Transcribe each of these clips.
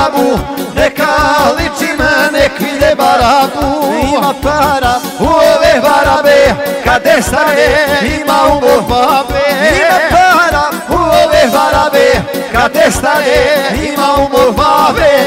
barabu, neka ličim, nek vide barabu. Ima para u ove barabe, kad nestane ima umor babe. Ima para u ove barabe, kad nestane ima umor babe.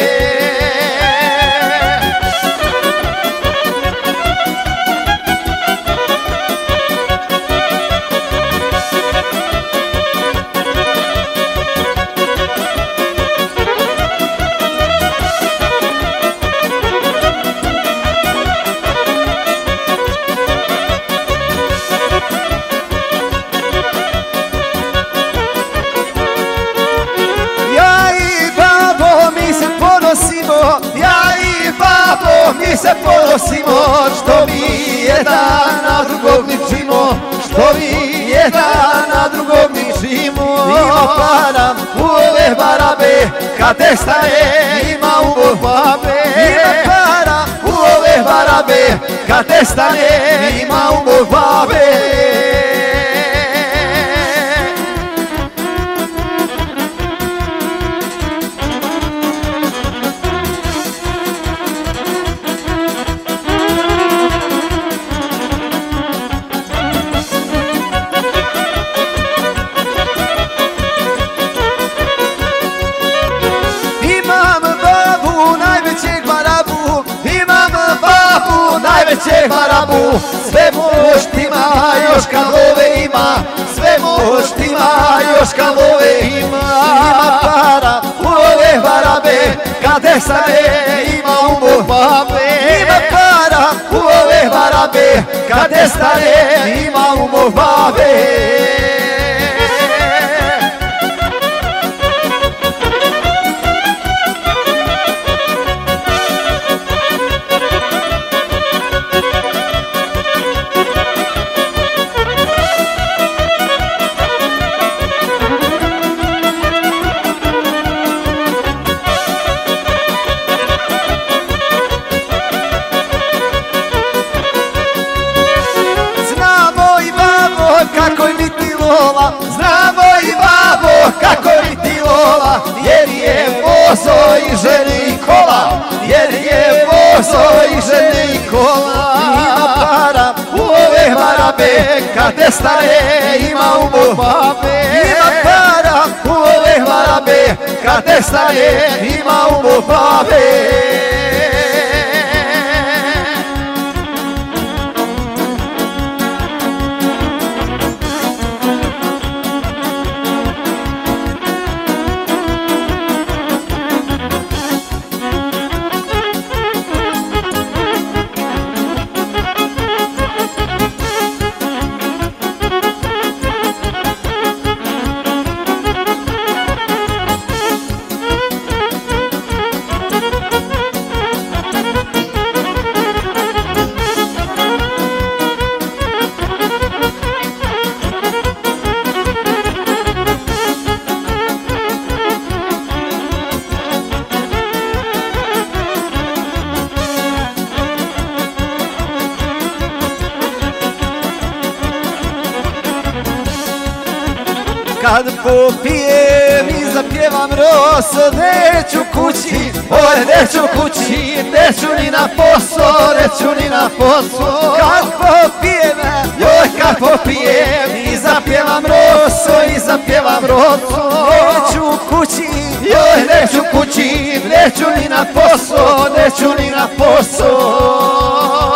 Mi se ponosimo, što mi jedan na drugog ličimo, što mi jedan na drugog ličimo. Ima para u ove barabe, kad nestane ima umor babe. Ima para u ove barabe, kad nestane ima umor babe. Najveće barabu, sve moštima, još kalove ima, sve moštima, još kalove ima. Ima para u ove barabe, kad nestane ima umor babe. Ima para u ove barabe, kad nestane ima umor babe. Znamo i babo kako biti lola, jer je vozo i žene i kola, jer je vozo i žene i kola. Ima para u ove barabe, kad nestane ima umor babe. Ima para u ove barabe, kad nestane ima umor babe. Kad popijem i zapjevam roso, neću kući, oj neću kući, neću ni na posao, neću ni na posao. Kad popijem, joj kad popijem i zapjevam roso, i zapjevam roso, neću kući, joj neću kući, neću ni na posao, neću ni na posao.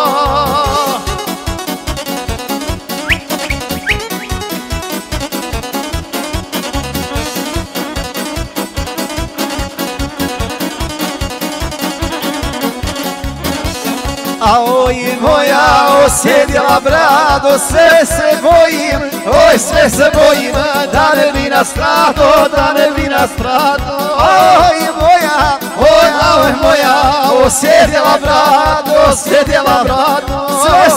A oj moja osjedila brado, sve se bojim, oj sve se bojim, da ne bi nastrado, da ne bi nastrado. Oj moja osjedila brado, osjedila brado, sve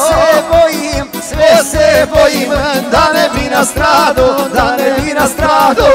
se bojim, da ne bi nastrado, da ne bi nastrado.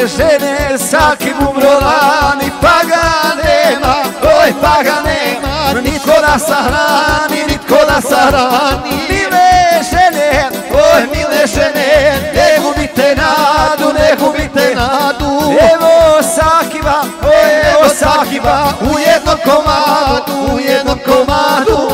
žene sa kim umro lani, pa ga nema, oj pa ga nema, nitko da sahrani, nitko da sahrani. Mile žene, oj mile žene, ne gubite nadu, ne gubite nadu. Evo Sakiva, evo Sakiva, u jednom komadu, u jednom komadu.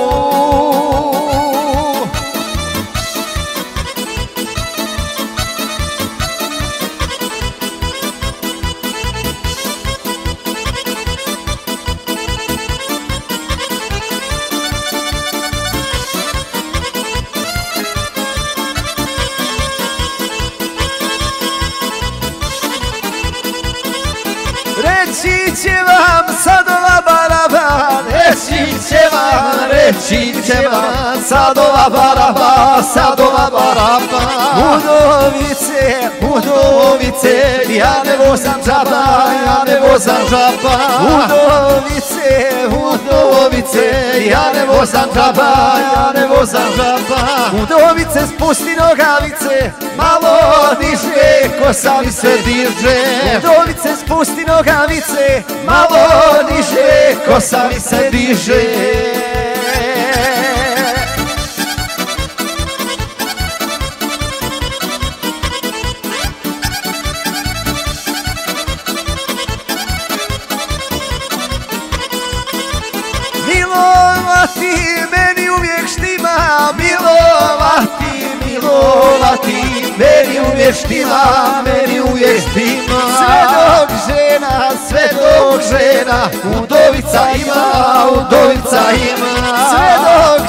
Reći će vam sad ova baraba, reći će vam sad ova baraba, sad ova baraba. Udovice, udovice, ja ne vozam džaba, ja ne vozam džaba. Udovice, udovice, ja ne vozam džaba, ja ne vozam džaba. Udovice spusti nogavice, malo niže, kosa mi se diže. Udovice spusti nogavice, malo niže, kosa mi se diže. Milovati meni uvijek štima, milovati, milovati meni uvijek štima, meni uvijek štima. Sve dok žena, udovica ima, udovica ima. Sve dok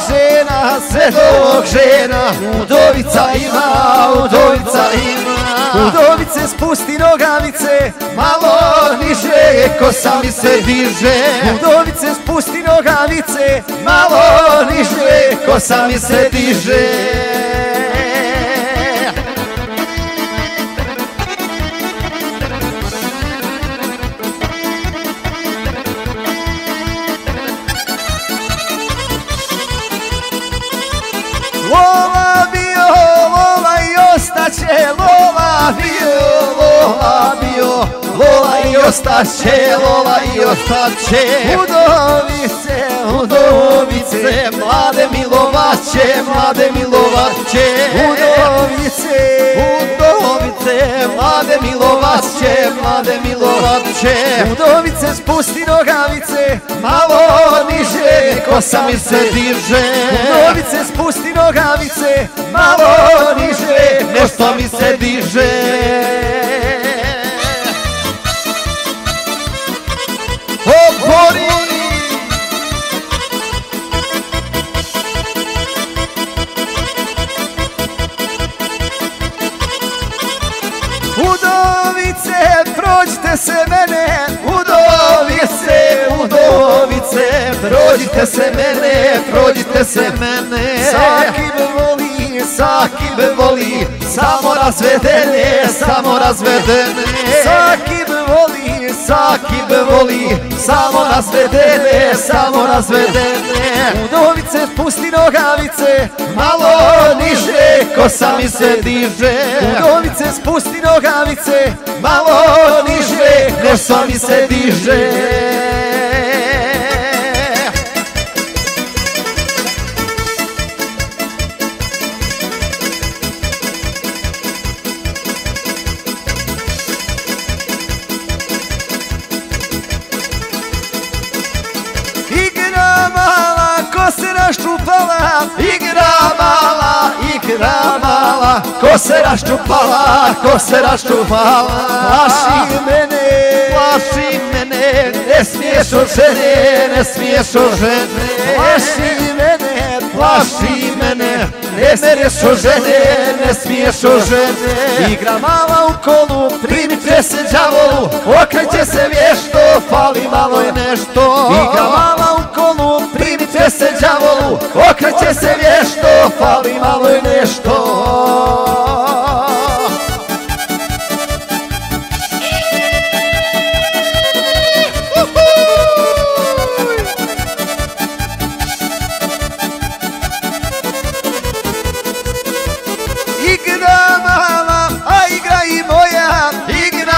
žena, udovica ima, udovica ima. Udovice spusti nogavice, malo niže, kosa mi se diže. Udovice spusti nogavice, malo niže, kosa mi se diže. Lova bio, lova i ostaće, lova bio, lova bio, lova i ostaće, lova i ostaće. Udovice, udovice, mlade milovaće, mlade milovaće. Udovice, udovice, mlade milovaće, mlade milovaće. Udovice spusti nogavice, malo niže, kosa mi se diže. Udovice spusti nogavice, malo niže, nešto mi se diže. Obori! Udovice, prođite se mene, udovice, udovice, prođite se mene, prođite se mene. Sakim voli, samo razvedene, samo razvedene. Sakim voli, samo razvedene, samo razvedene. Udovice spusti nogavice, malo niže, kosa mi se diže. Udovice spusti nogavice, malo niže, kosa mi se diže. Igra mala, ko se raščupala, ko se raščupala. Plaši mene, ne smiješ od žene, ne smiješ od žene. Plaši mene, ne smiješ od žene, ne smiješ od žene. Igra mala u kolu, primiče se đavolu, okreće se vješto, fali malo je nešto. Igra mala u kolu, primiče se đavolu, okreće se vješto, fali malo je nešto. Igra mala, a igra i moja, igra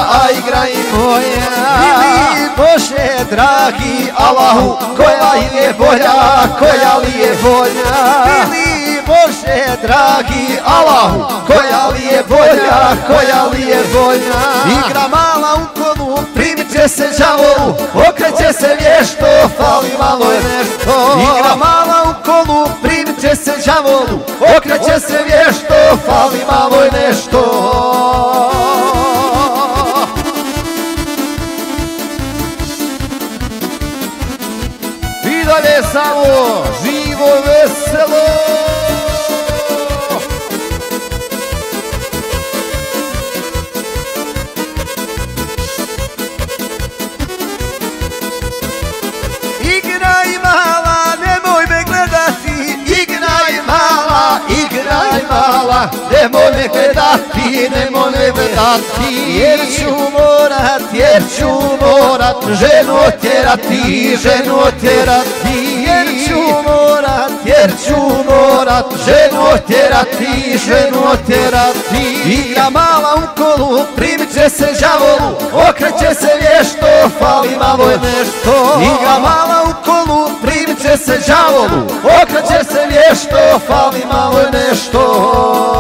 a igra i moja. Mili Bože dragi Allahu, koja li je volja, koja li je volja. Mili Bože dragi Allahu, koja li je volja, koja li je volja. Igra mala u konu, primit će se đavolu, okreće se vješto, fali malo je nešto. Igra mala u konu, primit će se đavolu, okreće se vješto, fali malo je nešto. I dalje samo živo veselo. Igraj mala, nemoj me gledati, igraj mala, igraj mala, nemoj me gledati, nemoj me gledati, jer ću morat ženu otjerati, ženu otjerati, jer ću morat ženu otjerati, ženu otjerati. Igra mala u kolu, primit će se đavolu, okreće se vješto, fali malo je nešto. Igra mala u kolu, primit će se đavolu, okreće se vješto, fali malo je nešto.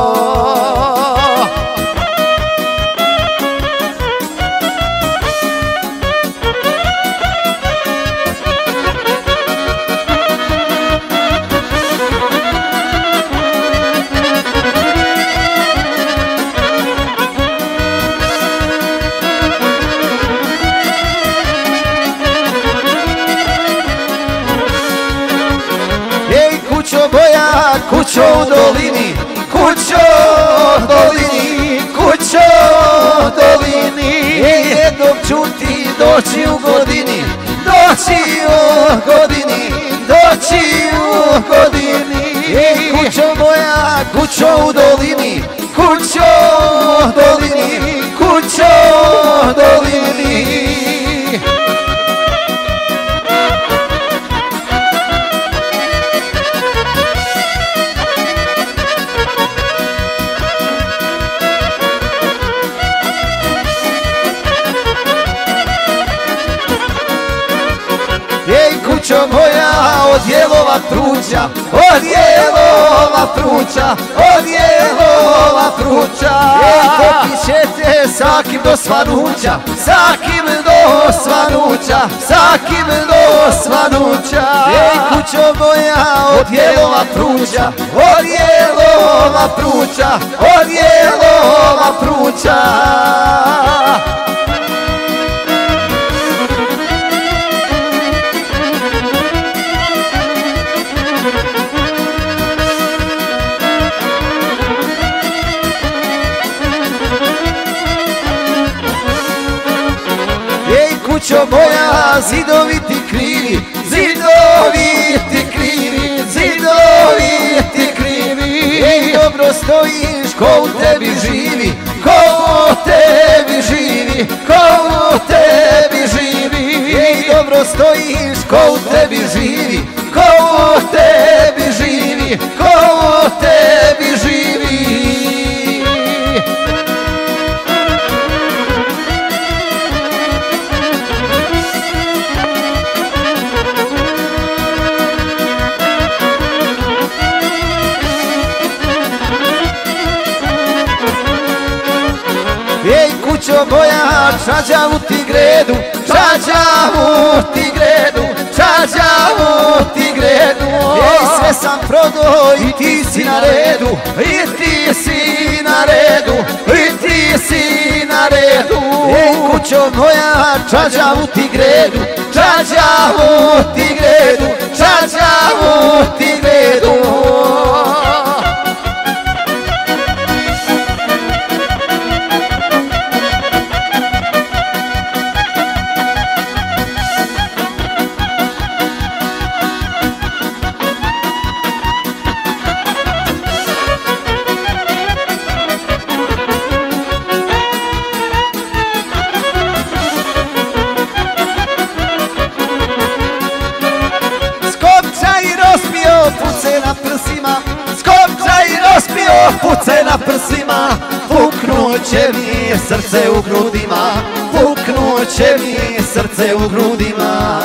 Kućo moja, kućo u dolini, kućo u dolini, kućo u dolini. Jednom ću ti doći u godini, doći u godini, doći u godini. Kućo moja, kućo u dolini, kućo u dolini, kućo u dolini. Kućo moja, odjelova pruća, odjelova pruća, odjelova pruća. Popit ćete sa kim do svanuća, sa kim do svanuća, sa kim do svanuća. Kućo moja, odjelova pruća, odjelova pruća, odjelova pruća. Kućo moja, zidovi ti krivi, zidovi ti krivi, zidovi ti krivi. Ej, dobro stojiš, ko u tebi živi, ko u tebi živi, ko u tebi živi. Ej, dobro stojiš, ko u tebi živi, ko u tebi živi, ko u tebi živi. Ej, kućo moja, čađavu ti gredu, čađavu ti gredu, čađavu ti gredu. Ej, sve sam prodao i ti si na redu, i ti si na redu, i ti si na redu. Ej, kućo moja, čađavu ti gredu, čađavu ti gredu, čađavu ti gredu. Puce na prsima, puce na prsima, puknu puknuće mi srce u grudima, puknuće mi srce u grudima.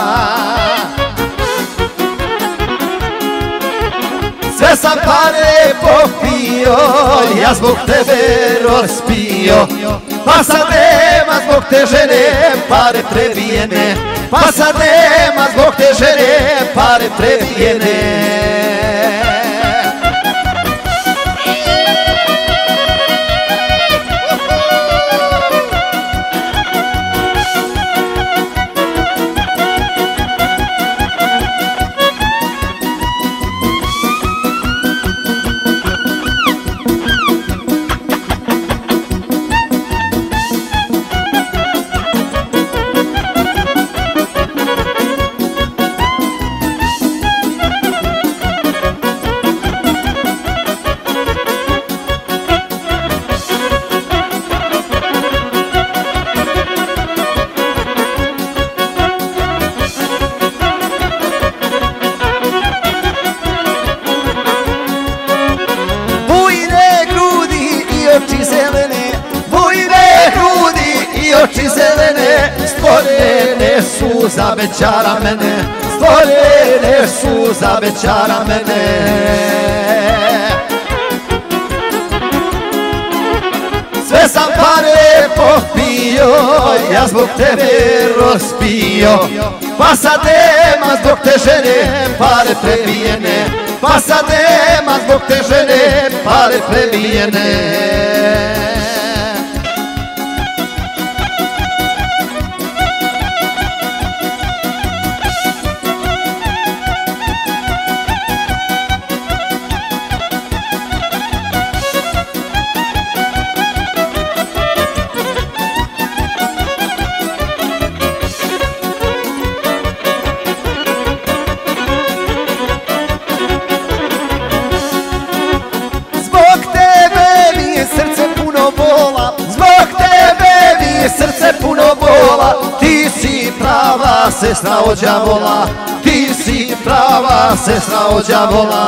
Sve sam pare popio, ja zbog tebe raspio, pa sad nema zbog te žene pare prebijene, pa sad nema zbog te žene pare prebijene. Oči zelene, stvorene su za bećara mene, stvorene su za bećara mene. Sve sam pare popio, ja zbog tebe raspio, pa sad nema zbog te žene pare prebijene, pa sad nema zbog te žene pare prebijene. Srce puno bola, ti si prava sestra od đavola, ti si prava sestra od đavola.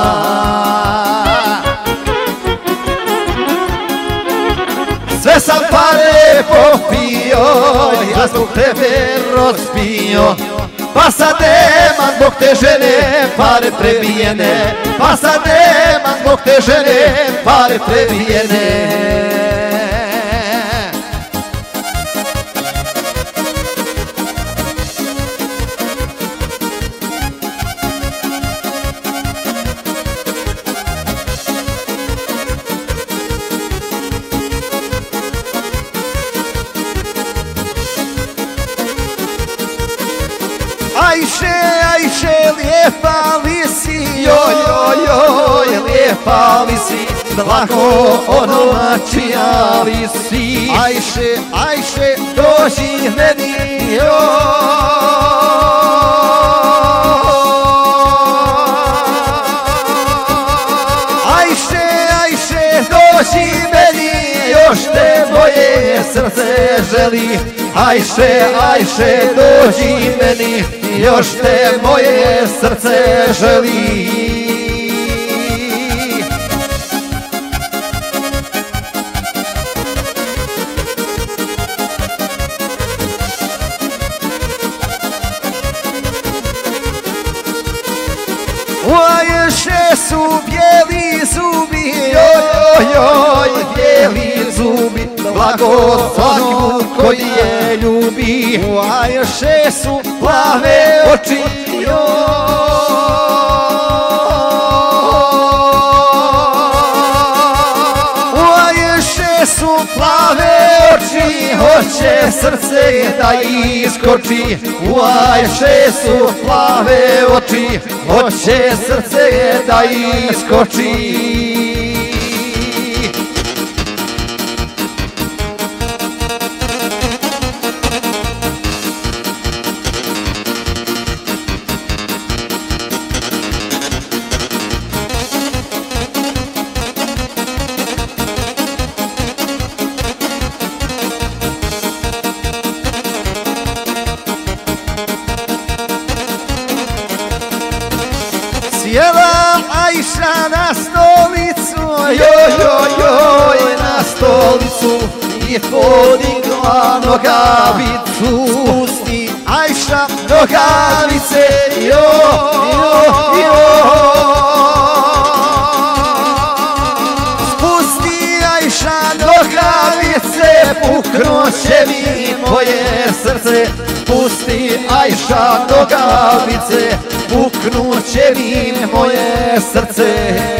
Sve sam pare popio, ja zbog tebe raspio, pa sad nema zbog te žene pare prebijene, pa sad nema zbog te žene pare prebijene. Ajše, ajše, lijepa li si, joj, joj, joj, lijepa li si, dlako onoma čija li si. Ajše, ajše, dođi meni, joj. Ajše, ajše, dođi meni, još te moje srce želi. Ajše, ajše, dođi meni, još te moje srce želi. Ajše su bijeli zubi, joj, joj, bijeli zubi, blagoslovlju koji je ljubi. Ajše su plave oči, Ajše su plave oči, hoće srce da iskoči. Ajše su plave oči, hoće srce da iskoči. Sjela Ajša na stolicu, joj, joj, joj, na stolicu. stolicu i podigla nogavicu. Spusti Ajša nogavice, spusti Ajša nogavice, puknuće mi moje srce. Spusti Ajša nogavice, puknuće mi moje srce.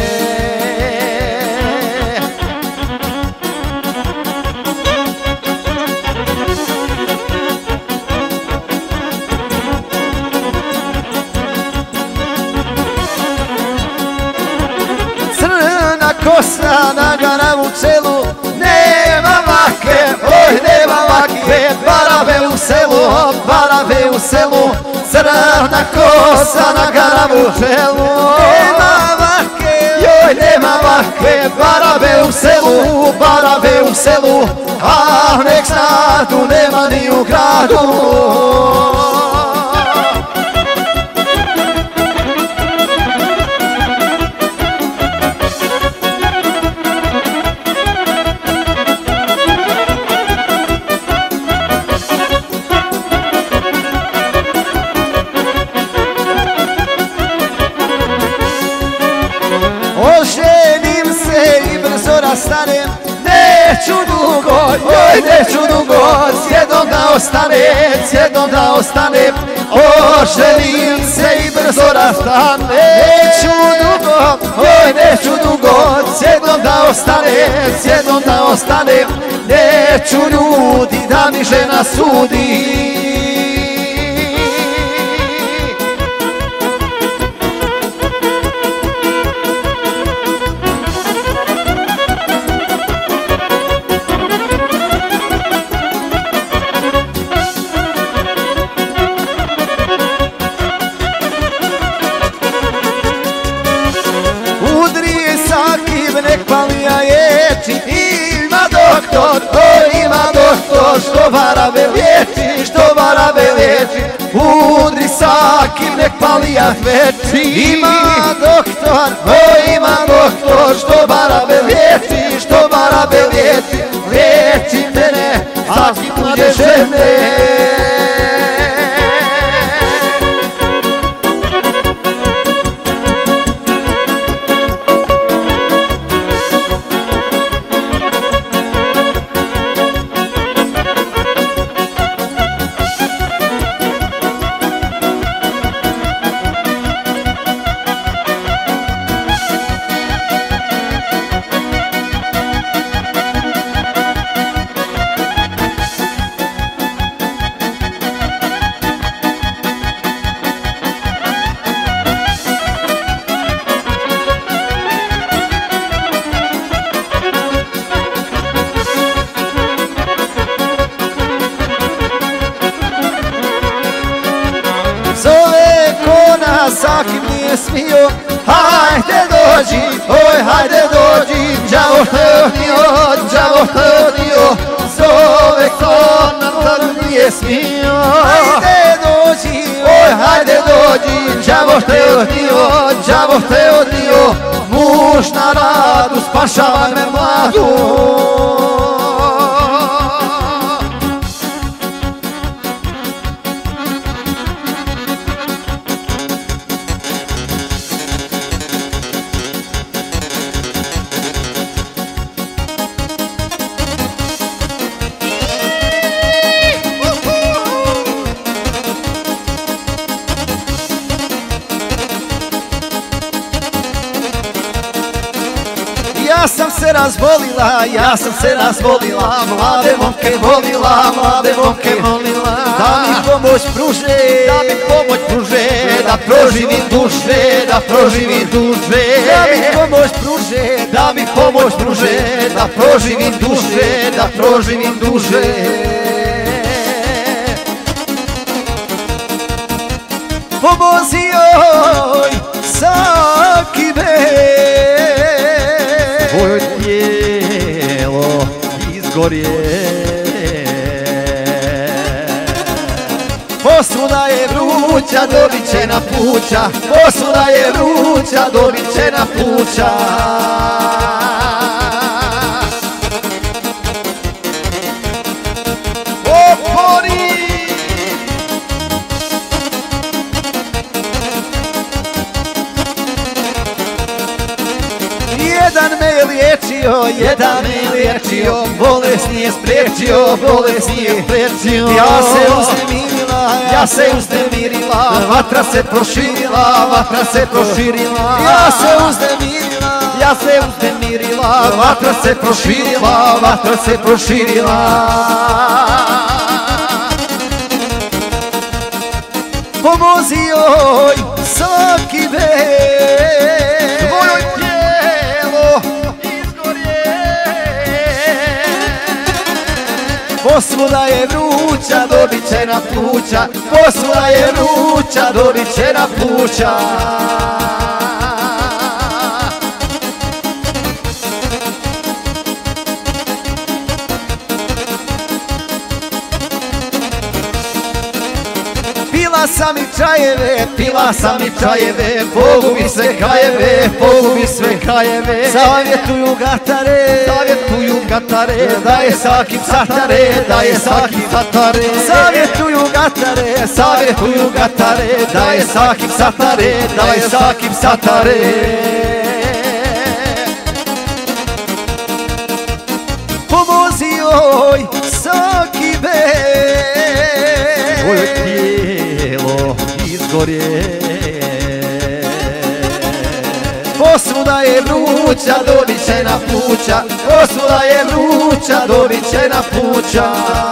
Kosa na garavu celu, nema vake, oj nema vake, barave u selu, barave u selu, crna kosa na garavu celu, nema vake, joj nema vake, barave u selu, barave u selu, a nek znadu nema ni u gradu. Oženim se i brzo rastanem, neću dugo, joj neću dugo, s jednom da ostanem, s jednom da ostanem. Oženim se i brzo rastanem, neću dugo, joj neću dugo, s jednom da ostanem, s jednom da ostanem. Neću ljudi da mi žena sudi. Nek palija ječi, ima doktor, to ima doktor, što varave liječi, što varave liječi. Udri sakim, nek palija veči, ima doktor, to ima doktor, što varave liječi, što varave liječi. Liječi mene, sakim mlade žene. Sakim nije smio, hajde dođi, oj hajde dođi, đavo te odnio, đavo te odnio, zove ko nam tad nije smio. Hajde dođi, oj hajde dođi, đavo te odnio, đavo te odnio, muž na radu, spašavaj me mladu. Ja sam se razbolila, ja sam se razbolila, mlade momke volila, mlade momke volila. Da mi pomoć pruže, da mi pomoć pruže, da proživim duže, da proživim duže. Da mi pomoć pruže, da mi pomoć pruže, da proživim duže, da proživim duže. Pomozi joj, saki me, tvoje tijelo izgorje. Posuda je vruća, dobit će na pluća, posuda je vruća, dobit će na pluća. liječio, jedan me liječio, bolest nije spriječio, bolest nije spriječio. Ja se uznemirila, vatra se proširila, vatra se proširila. Ja se uznemirila, vatra se proširila, vatra se proširila. Pomozi joj svaki već, tvojoj tijelo izgorje. Posvuda je vruća, dobit će na pluća, posvuda je vruća, dobit će na pluća. Pila sam i čajeve, pogubi sve krajeve, pogubi sve krajeve. Savjetuju gatare, daje svakim satare, daje svakim satare. Savjetuju gatare, daje svakim satare, daje svakim satare. Pomozi joj svaki već, tijelo izgorje. Posvuda je vruća, dobit će na pluća, posvuda je vruća, dobit će na pluća.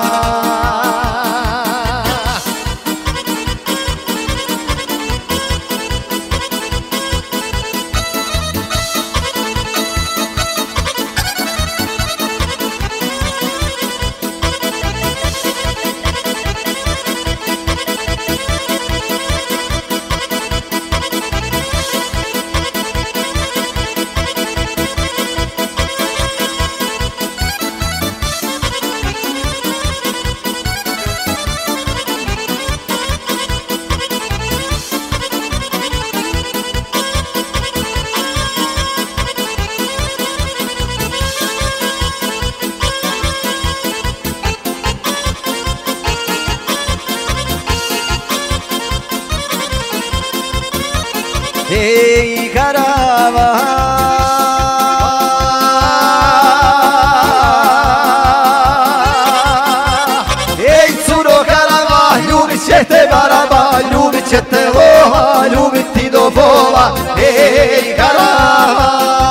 Ej karava, ej curo karava, ljubit će te baraba, ljubit će te loha, ljubit ti do bola. Ej karava,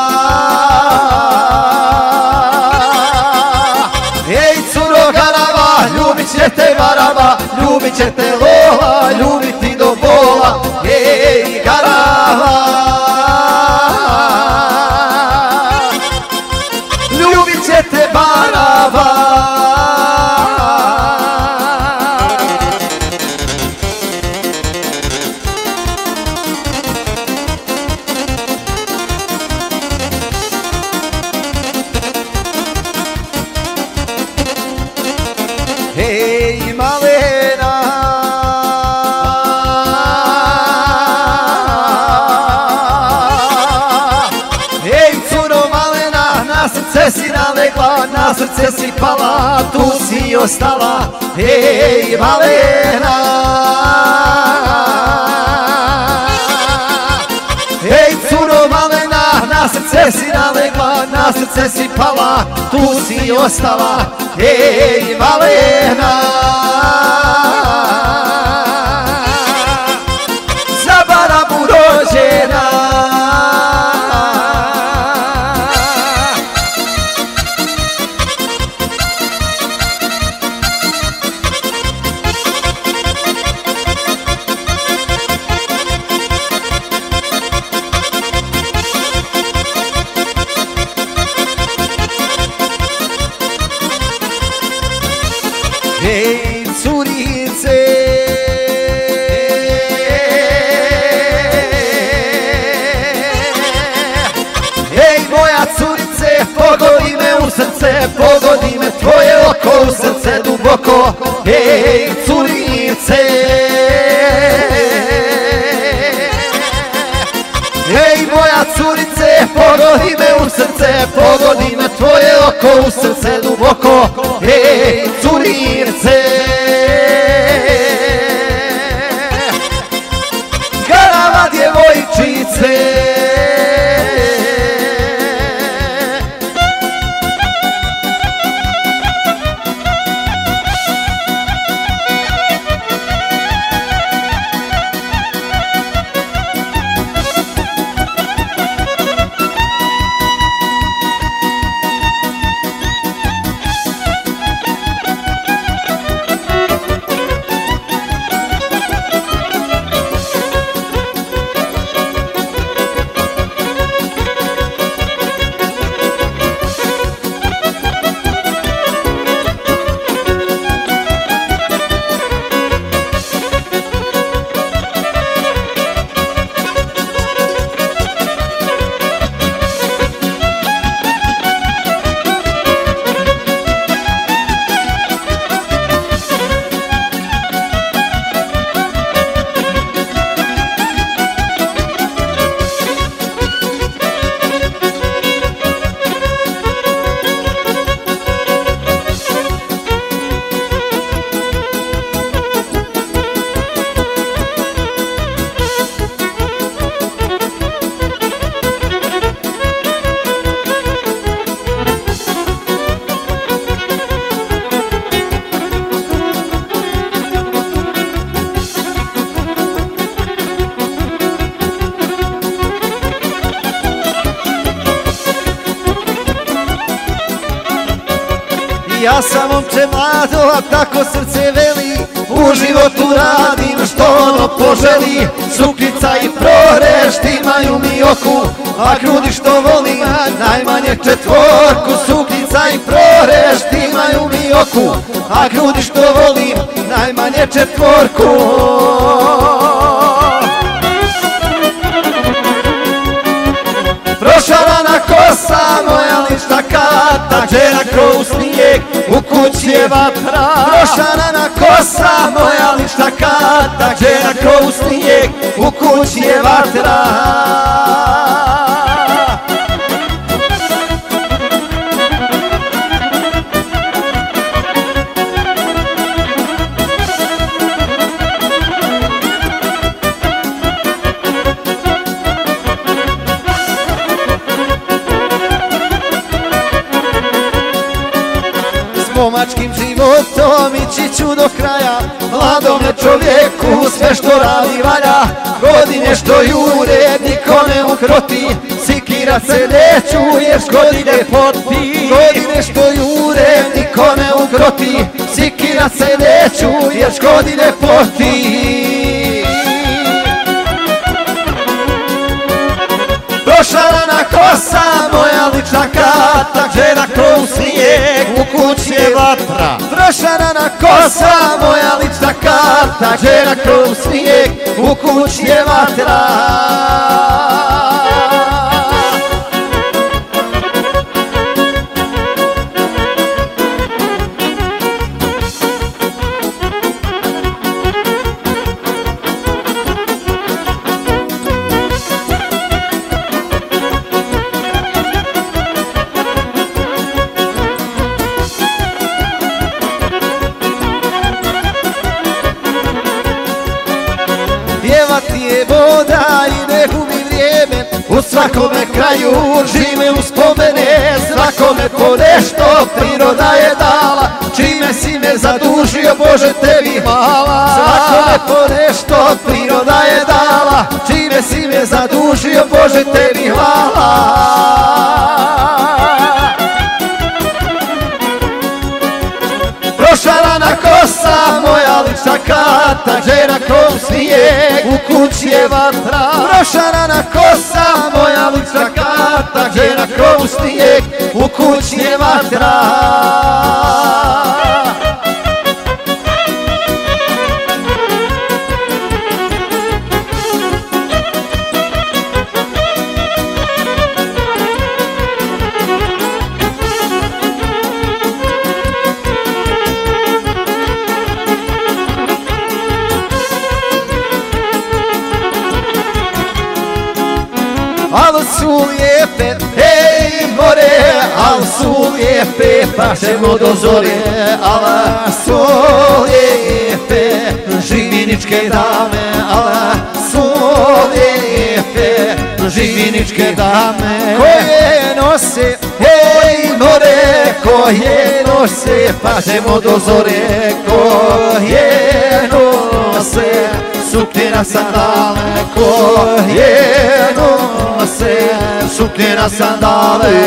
ej curo karava, ljubit će te baraba, ljubit će te loha, ljubit ti do bola. Ej karava, ljubit će te baraba. Ej malena, srce si nalegla, na srce si pala, tu si ostala. Ej malena, ej curo malena, na srce si nalegla, na srce si pala, tu si ostala. Ej malena, za barabu rođena. Ej curice, ej moja curice, pogodi me u srce, pogodi me tvoje oko u srce duboko. Ej curice, ej moja curice, pogodi me u srce, pogodi me tvoje oko u srce duboko. Ej curice, karava djevojčice. Ja sam momče mlado, a tako srce veli, u životu radim što ono poželi. Suknica i proreš imaju mi oku, a grudi što volim najmanje četvorku. Suknica i proreš imaju mi oku, a grudi što volim najmanje četvorku. Prošarana kosa, moja lična karta, žena kroz snijeg, u kući je vatra. Prošarana kosa, moja lična karta, žena kroz snijeg, u kući je vatra. Momačkim životom ići ću do kraja, mladome čovjeku sve što radi valja. Godine što jure niko ne ukroti, sikirat se neću jer godine poti. Godine što jure niko ne ukroti, sikirat se neću jer godine poti. Prošarana kosa, moja lična karta, žena kroz snijeg, u kući je vatra. Prošarana kosa, moja lična karta, žena kroz snijeg, u kući je vatra. Pjevati je voda i ne gubi vrijeme, u svakome kraju žive uspomene. Svakome po nešto priroda je dala, čime si me zadužio Bože tebi hvala. Svakome po nešto priroda je dala, čime si me zadužio Bože tebi hvala. Prošarana kosa, moja lična karta, žena kroz snijeg, u kući je vatra. Prošarana kosa, moja lična karta, žena kroz snijeg, u kući je vatra. Al su lijepe, hej more, al su lijepe, pa ćemo do zore. Al su lijepe, živiničke dame, al su lijepe, živiničke dame. Koje nose, hej more, koje nose, pa ćemo do zore. Koje nose, suknjena sandale, koje nose, suknjena sandale.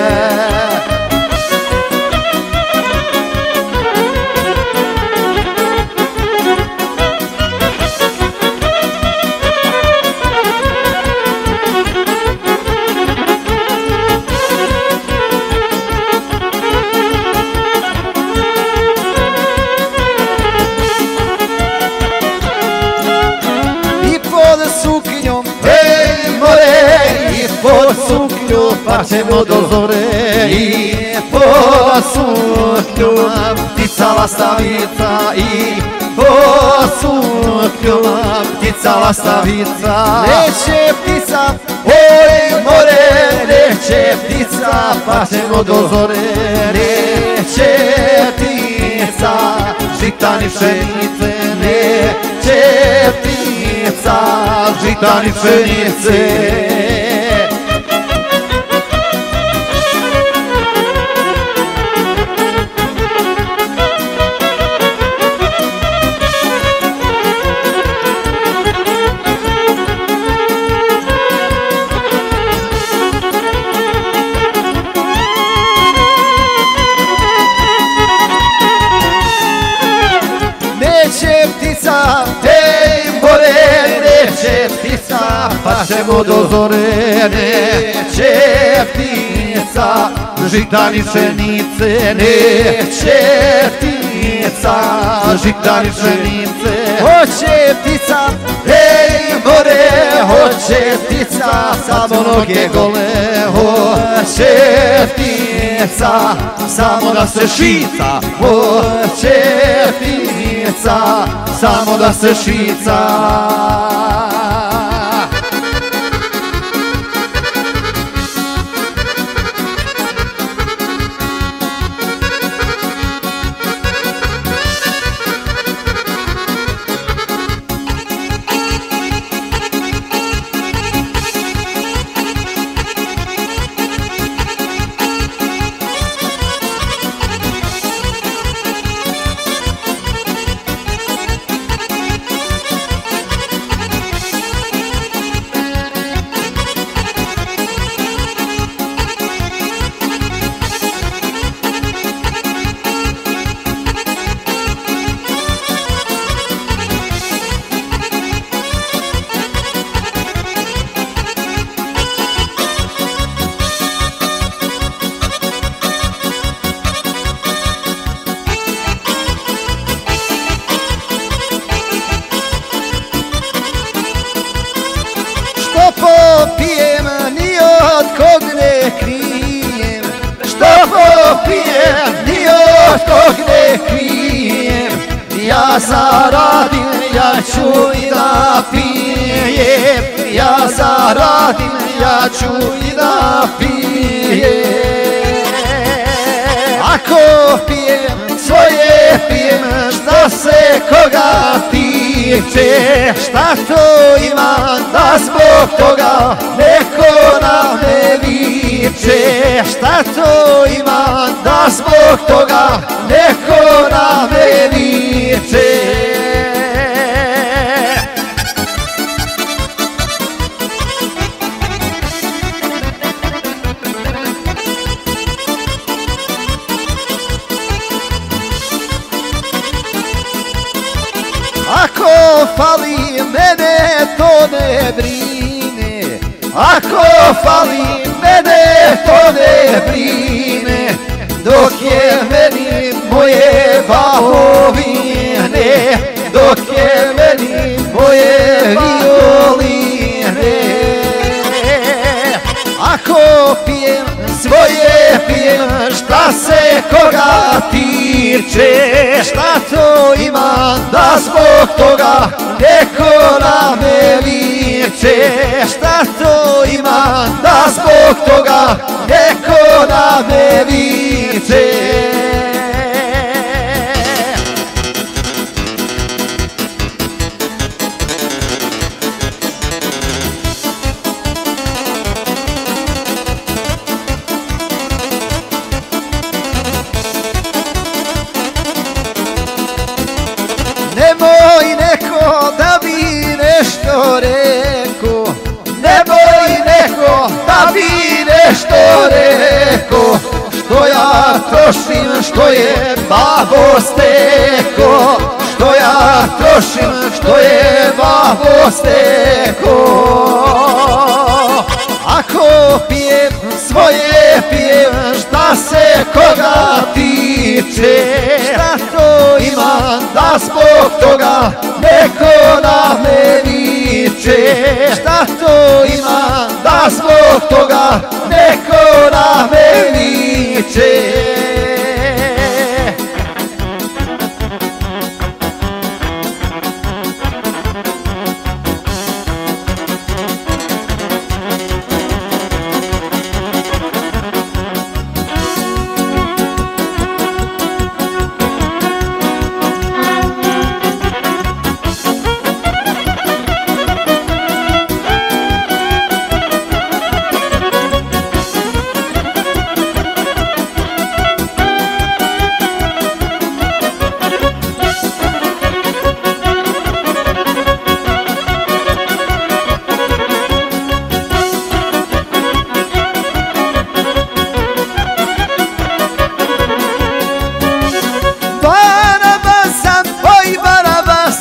Suknjom, hej more, i pod suknjom, pa ćemo do zore. I pod suknjom, ptica lastavica, i pod suknjom, ptica lastavica. Neće ptica, hej more, neće ptica, pa ćemo do zore. Neće ptica, žitani pšenice, neće ptica, žitani pšenice. ptica, ej more, neće ptica, pa ćemo do zore, neće ptica, žitani pšenice, neće ptica, žitani pšenice, hoće ptica, ej more, hoće ptica, samo noge gole, hoće ptica, samo da se šica, hoće ptica, samo da se šica. Popijem, ni od kog ne krijem, što popijem, ni od kog ne krijem, ja zaradim, ja ću i da pijem, ja zaradim, ja ću i da pijem. Ako pijem, svoje pijem, šta se koga tiče, šta to imam da zbog toga neko na me viče, šta to imam da zbog toga neko na me viče. Ako fali mene to ne brine, ako fali mene to ne brine, dok je meni moje bahovine, dok je meni moje violine. Ako pijem, svoje pijem, šta se koga tiče, šta to imam da zbog toga neko na me viče, šta to imam da zbog toga neko na me viče. Nemoj neko da bi nešto reko, nemoj neko da bi nešto reko, što ja trošim, što je babo steko, što ja trošim, što je babo steko. Ako pijem, svoje pijem, šta se koga tiče, šta to imam da zbog toga neko na me viče, šta to imam da zbog toga neko na me viče.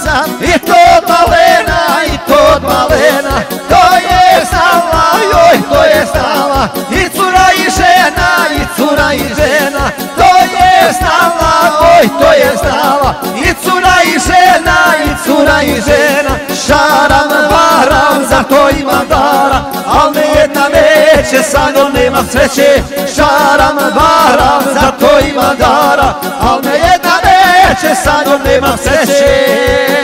sam i to od malena, i to od malena. To je znala, joj, to je znala i cura i žena, i cura i žena. To je znala, oj, to je znala i cura i žena, i cura i žena. Šaram, varam, za to ima dara, al ne jedna neće, sa njom nema sreće. Šaram, varam, za to ima dara, al ne jedna neće, sa njom nema sreće.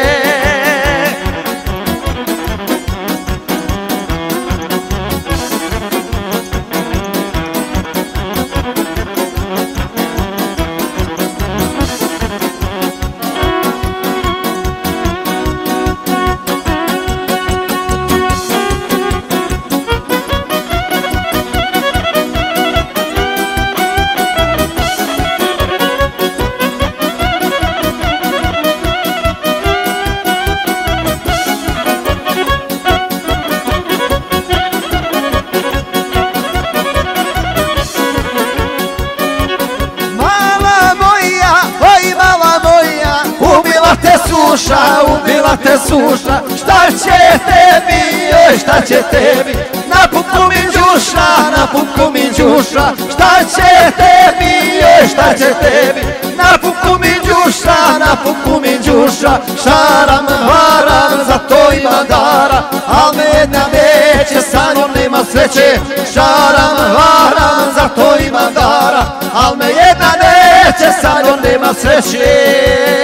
Ubila te suša, šta će tebi, joj, šta će tebi? Na pupku mi đuša, na pupku mi đuša, šta će tebi, joj, šta će tebi? Na pupku mi đuša, na pupku mi đuša. Šaram, varam, za to ima dara, al me jedna neće, sa njom nema sreće. Šaram, varam, za to ima dara, al me jedna neće, sa njom nema sreće.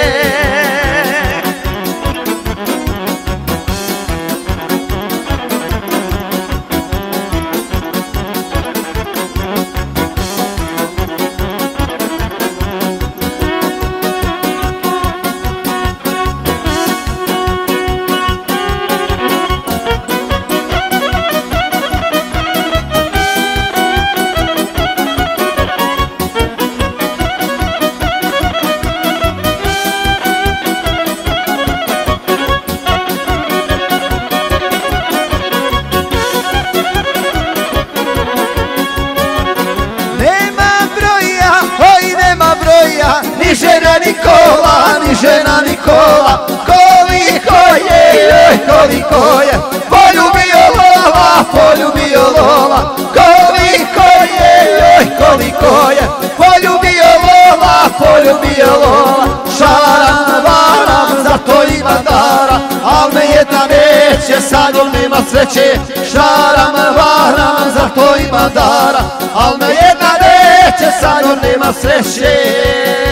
Ni žena ni kola, ni žena ni kola, koliko je, joj, koliko je poljubio lola, poljubio lola. Koliko je, joj, koliko je poljubio lola, poljubio lola. Šaram, varam, za to ima dara, al me jedna neće, sa njom nema sreće. Šaram, varam, za to ima dara, al me jedna neće, sa njom nema sreće.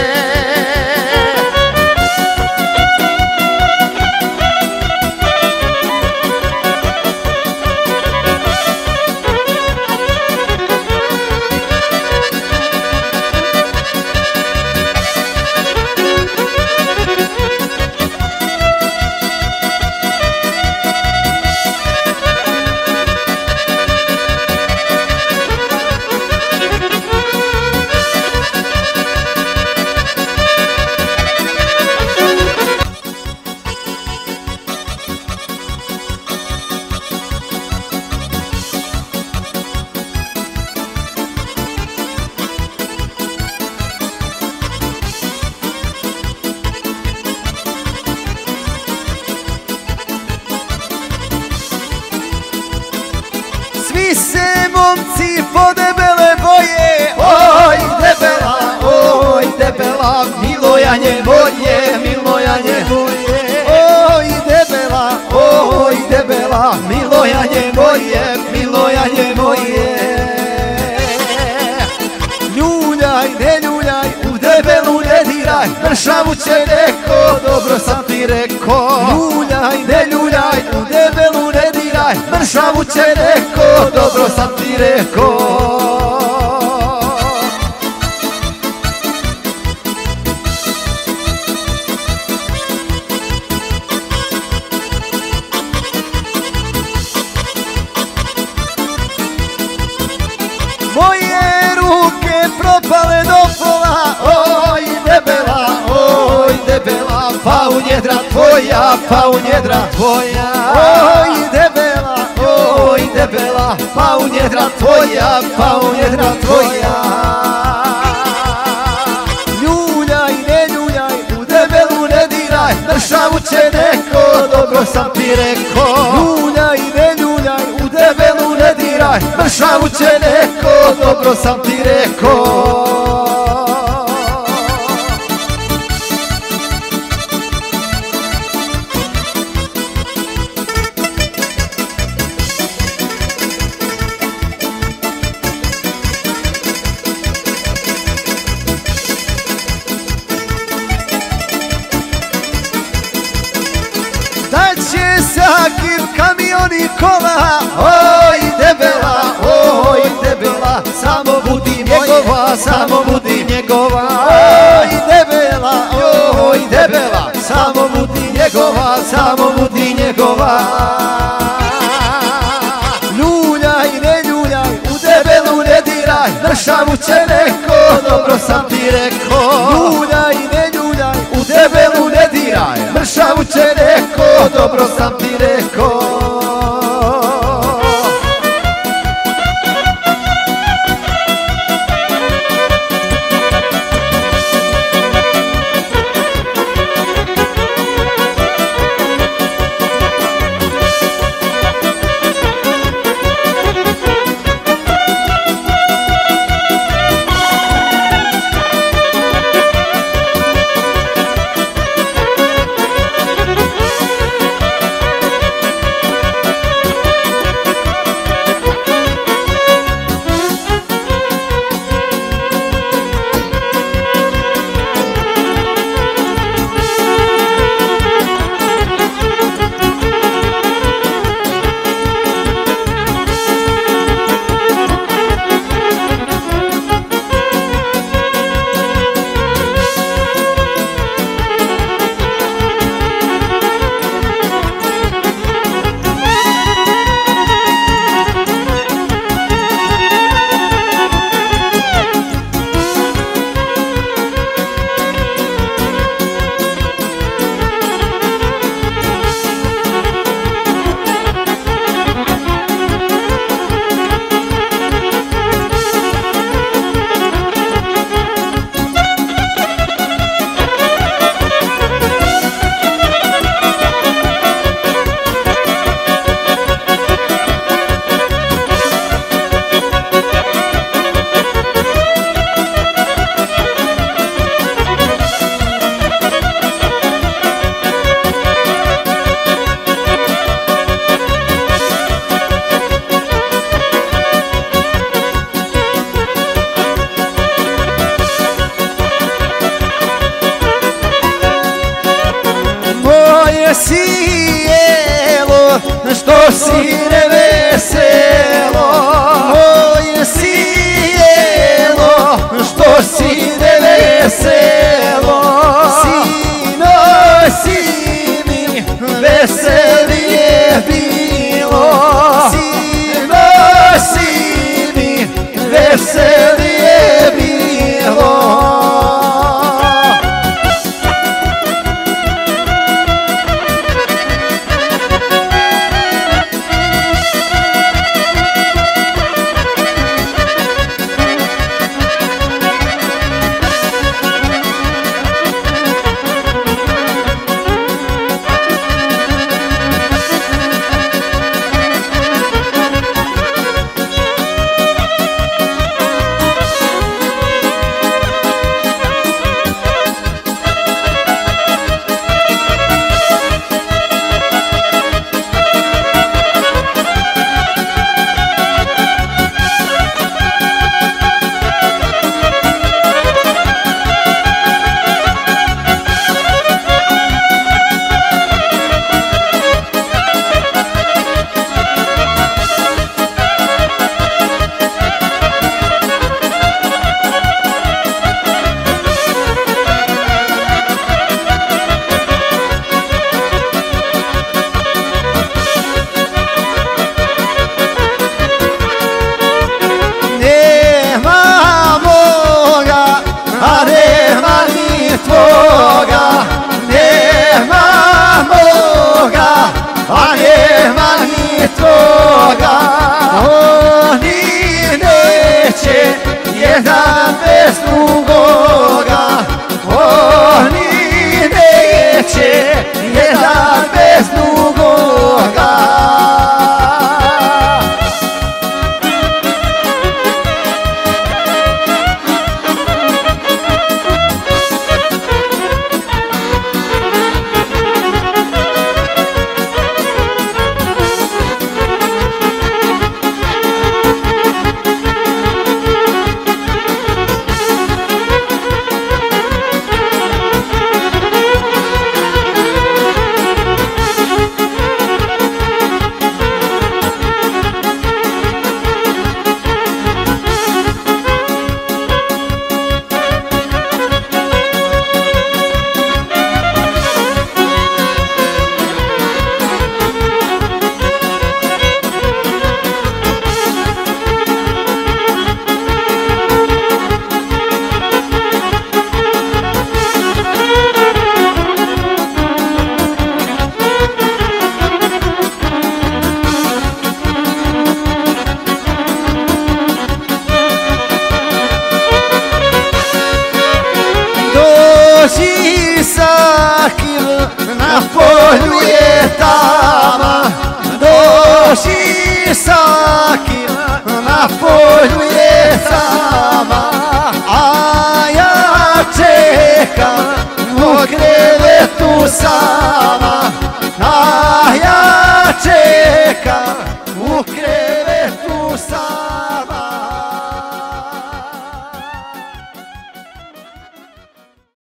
Svi se momci po debele boje, oj debela, oj debela, milojanje moje, milojanje moje. Oj debela, oj debela, milojanje moje, milojanje moje. Ljuljaj, ne ljuljaj, u debelu ne diraj, mršavu će neko, dobro sam ti rekao. Ljuljaj, ne ljuljaj, u debelu ne diraj, mršavu će neko, dobro sam ti rekao. Moje ruke propale do pola, oj debela, oj debela, pa u njedra tvoja, pa u njedra tvoja. Oj debela, oj debela, pa u njedra tvoja, pa u njedra tvoja. Ljuljaj, ne ljuljaj, u debelu ne diraj, mršavu će ne dobro sam ti rekao. Ljuljaj, ne ljuljaj, u debelu ne diraj, mršavu će neko, dobro sam ti rekao. Da će sakim kamion i kola, oj debela, samo budi njegova, samo budi njegova. Oj debela, samo budi njegova, samo budi njegova. Ljuljaj, ne ljuljaj, u debelu ne diraj, mršavu će neko, dobro sam ti rekao. Ljuljaj, ne ljuljaj, u debelu ne diraj, mršavu će neko, dobro sam ti rekao. Sjelo, što si neveselo, moje sjelo, što si neveselo, sinosi mi veselije bilo, sinosi mi veselije bilo. jedan bez drugoga, oni neće jedan bez drugoga. sakim, na polju je tama. Dođi sakim, na polju je tama. A ja čekam u krevetu sama. A ja čekam u krevetu.